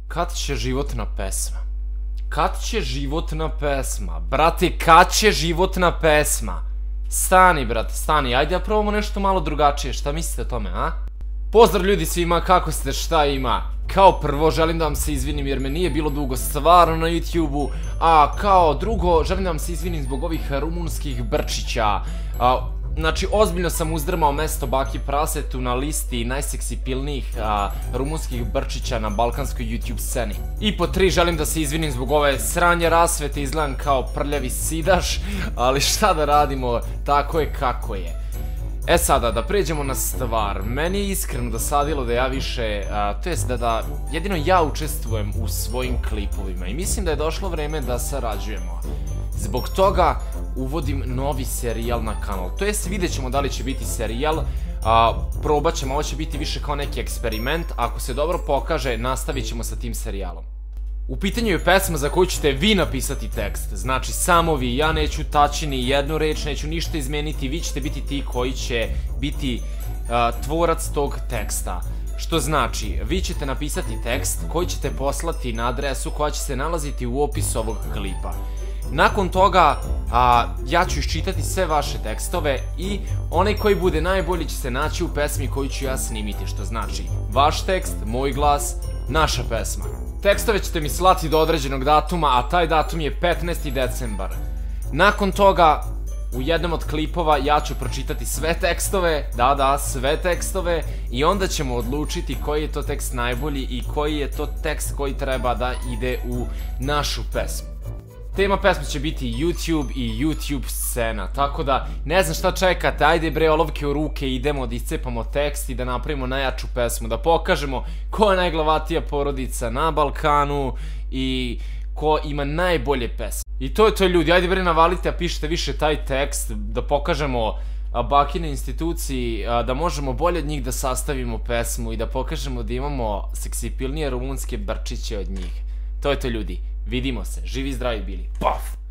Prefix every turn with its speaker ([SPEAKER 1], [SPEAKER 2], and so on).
[SPEAKER 1] Kad će životna pesma? Kad će životna pesma? Brate, kad će životna pesma? Stani, brate, stani. Ajde da probamo nešto malo drugačije. Šta mislite o tome, a? Pozdrav ljudi svima, kako ste, šta ima? Kao prvo, želim da vam se izvinim jer me nije bilo dugo stvarno na YouTube-u. A kao drugo, želim da vam se izvinim zbog ovih rumunskih brčića. Znači, ozbiljno sam uzdrmao mesto Baki Prasetu na listi najseksipilnijih rumunskih brčića na balkanskoj YouTube sceni. I po 3, želim da se izvinim zbog ove sranje rasvete, izgledam kao prljavi sidaš, ali šta da radimo, tako je kako je. E sada, da pređemo na stvar, meni je iskreno dosadilo da ja više, to jest da jedino ja učestvujem u svojim klipovima i mislim da je došlo vreme da sarađujemo. Zbog toga uvodim novi serijal na kanal, to jest vidjet ćemo da li će biti serijal, probat ćemo, ovo će biti više kao neki eksperiment, ako se dobro pokaže nastavit ćemo sa tim serijalom. U pitanju je pesma za koju ćete vi napisati tekst, znači samo vi, ja neću taći ni jednu reč, neću ništa izmeniti, vi ćete biti ti koji će biti tvorac tog teksta. Što znači, vi ćete napisati tekst koji ćete poslati na adresu koja će se nalaziti u opisu ovog klipa. Nakon toga, ja ću iščitati sve vaše tekstove i onaj koji bude najbolji će se naći u pesmi koju ću ja snimiti, što znači, vaš tekst, moj glas, naša pesma. Tekstove ćete mi slati do određenog datuma, a taj datum je 15. decembar. Nakon toga, u jednom od klipova ja ću pročitati sve tekstove, da, sve tekstove, i onda ćemo odlučiti koji je to tekst najbolji i koji je to tekst koji treba da ide u našu pesmu. Tema pesme će biti YouTube i YouTube scena, tako da ne znam šta čekate, ajde bre olovke u ruke, idemo da iscepamo tekst i da napravimo najjaču pesmu, da pokažemo ko je najglavatija porodica na Balkanu i ko ima najbolje pesme. I to je to ljudi, ajde bre navalite, a pišite više taj tekst, da pokažemo Bakine instituciji, da možemo bolje od njih da sastavimo pesmu i da pokažemo da imamo seksipilnije rumunske brčiće od njih. To je to ljudi. Vidimo se, živi zdravi bili, paf!